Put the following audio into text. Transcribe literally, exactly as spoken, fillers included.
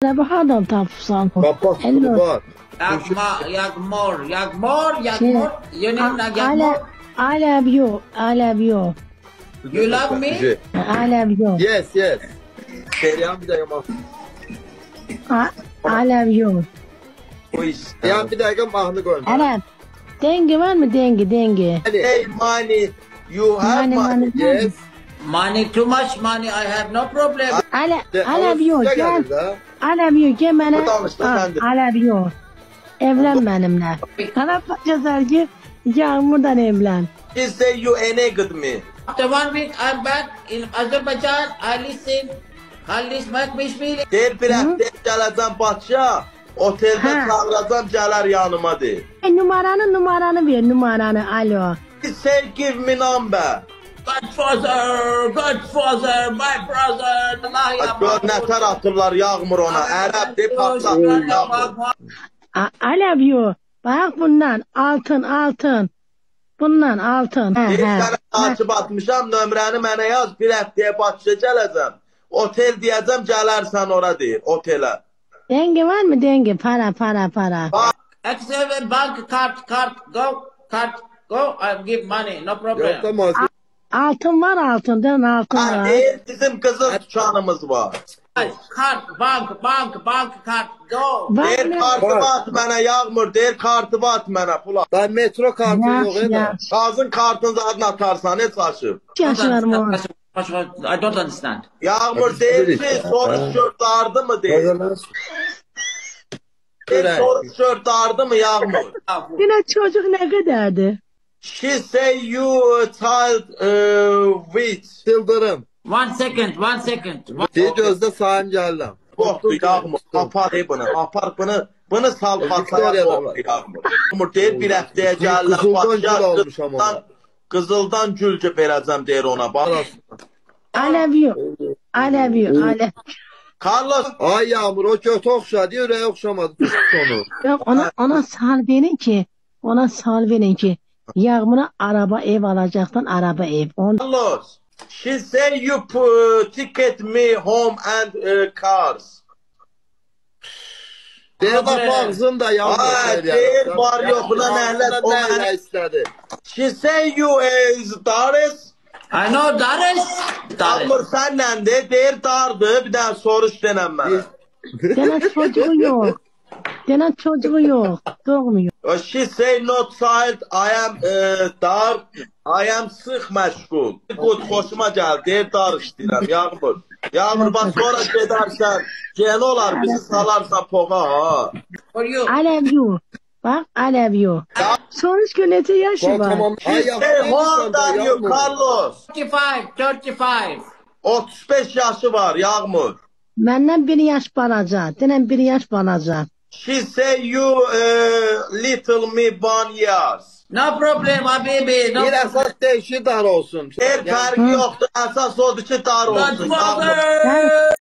Bu hardan tapsan? Kapat bunu bak. Yagmor, Yagmor, Yagmor, Yagmor. Your name is I Yagmor. I love you. I love you. You love me? I love you. Yes, yes. Seriyan bir dakika bak. I, I love you. Bu iş. Seriyan bir dakika mahnı gönder. Evet. Denge var mı? Denge, denge. Hey money, you have Money, money. money. Yes. Money, too much money. I have no problem. I, lo- De, I love you. size Gel. gelir de. I love you. Gel bana. Bu danışta Ah, sende. I love you. Evlen benimle. Karapatça Sergi Yağmur'dan evlen. She say you enabled me. After one week, I'm back in Azerbaijan. I listen. Halis Makmiş Mili. Der bir hafta gələcəm Bakıya. Oteldə Hə. çağıracam, gələr yanıma de. E, numaranı numaranı ver numaranı. Alo. She say give me number. Godfather, Godfather, my brother. Allah ya Gör nətər atırlar yağmur ona. Ərəb de patlatır yağmur. I, I love you. Bak bundan altın altın. Bundan altın. He, Bir he. sənə takip atmışam, nömrəni mənə yaz. Bir həftəyə Bakıya gələcəm. Otel deyəcəm, gələrsən ora deyir, otelə. Denge var mı denge? Para para para. Accept bank card, card, go, card, go. I give money, no Yok da problem. masum. Altın var altından altın Ha, var. deyir, bizim qızıl tuçanımız var. Card, bank, bank, bank card, go. Var Deyir, mı? kartımı at mənə yağmur, deyir, kartımı at mənə pula. Ben metro kartı yok Yaş, he de. yaş. Kazın kartını adını atarsan, ne saçıb? Yaş var mı? I don't understand. Yağmur deyir ki, soru şörtlardı mı deyir. Deyir, soru şörtlardı mı Yağmur? Yine çocuk ne kadardı? She say you a child uh, with. Yıldırım. One second, one second. One- Bir gözde sahim geldim. Korktu Yağmur. Apar bunu, apar bunu. Bunu sal pataya Victoria'da korktu var. Yağmur. Yağmur deyir, bir həftəyə gəlirlər. Qızıldan Bakıya, gül almış ama Qızıldan, ona. qızıldan gülcə verəcəm deyir ona. Bak. I love you. I love you. I love Carlos, Ay Yağmur o kötü okşadı, yüreği okşamadı. Tut onu. Yok ona, ona sal verin ki. Ona sal verin ki. Yağmur'a araba ev alacaksan araba ev. On, Carlos. She say you put ticket me home and uh, cars. De bak ağzında Yağmur. Ay, söylüyor. deyir, var yoxuna nəhlət, o Ağzında mənə- nə istedi? She say you is Daris. I know Daris. Yağmur Daris. sənləndir, deyir dardı, bir daha soruş denən mənə. dene çocuğu yok. Dene çocuğu yok. Doğmuyor. Uh, She say no child, I am uh, dar, I am sıx məşğul. Good, xoşuma gəl, deyir dar istəyirəm, Yağmur. Yağmur, bax sonra gedərsən, gen olar, bizi salarsan poğa, ha. For you. I love you. Bak I love you. Sonuç güneşi yaşı Bak var. tamam. She Ay say Yağmur. how old are you, Yağmur. Carlos? thirty-five, thirty-five. otuz beş yaşı var, Yağmur. Benden bir yaş balaca. Denen bir yaş balaca. She say you uh, little me one years. No problem, habibi. No Bir problem. esas değişi dar olsun. Her fərqi yoxdur, əsas odur ki, dar olsun. Godfather.